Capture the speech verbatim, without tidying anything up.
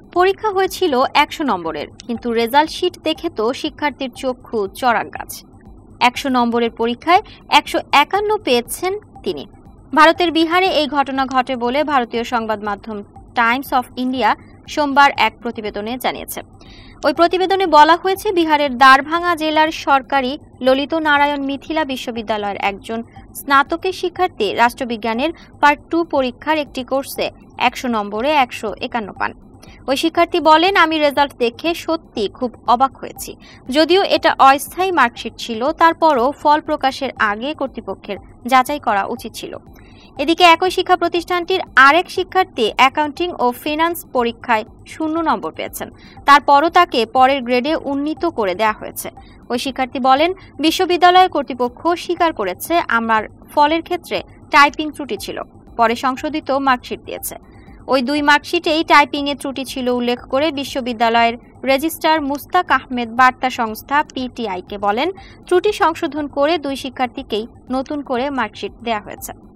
পরীক্ষা হয়েছিল একশো নম্বরের, কিন্তু রেজাল্ট শিট দেখে তো শিক্ষার্থীর চক্ষু চড়াক গাছ। একশো নম্বরের পরীক্ষায় একশো একান্ন পেয়েছেন তিনি। ভারতের বিহারে এই ঘটনা ঘটে বলে ভারতীয় সংবাদ মাধ্যম টাইমস অফ ইন্ডিয়া সোমবার এক প্রতিবেদনে জানিয়েছে। ওই প্রতিবেদনে বলা হয়েছে, বিহারের দারভাঙ্গা জেলার সরকারি ললিত নারায়ণ মিথিলা বিশ্ববিদ্যালয়ের একজন স্নাতকের শিক্ষার্থী রাষ্ট্রবিজ্ঞানের পার্ট টু পরীক্ষার একটি কোর্সে একশো নম্বরে একশো একান্ন পান। ওই শিক্ষার্থী বলেন, আমি রেজাল্ট দেখে সত্যি খুব অবাক হয়েছি। যদিও এটা অস্থায়ী মার্কশিট ছিল, তারপরও ফল প্রকাশের আগে কর্তৃপক্ষের যাচাই করা উচিত ছিল। এদিকে একই শিক্ষা প্রতিষ্ঠানটির আরেক শিক্ষার্থী অ্যাকাউন্টিং ও ফিনান্স পরীক্ষায় শূন্য নম্বর পেয়েছেন। তারপরও তাকে পরের গ্রেডে উন্নীত করে দেওয়া হয়েছে। ওই শিক্ষার্থী বলেন, বিশ্ববিদ্যালয় কর্তৃপক্ষ স্বীকার করেছে আমার ফলের ক্ষেত্রে টাইপিং ত্রুটি ছিল, পরে সংশোধিত মার্কশিট দিয়েছে। ওই দুই মার্কশিটেই টাইপিং এ ত্রুটি ছিল উল্লেখ করে বিশ্ববিদ্যালয়ের রেজিস্ট্রার মুস্তাক আহমেদ বার্তা সংস্থা পিটিআইকে বলেন, ত্রুটি সংশোধন করে দুই শিক্ষার্থীকেই নতুন করে মার্কশিট দেওয়া হয়েছে।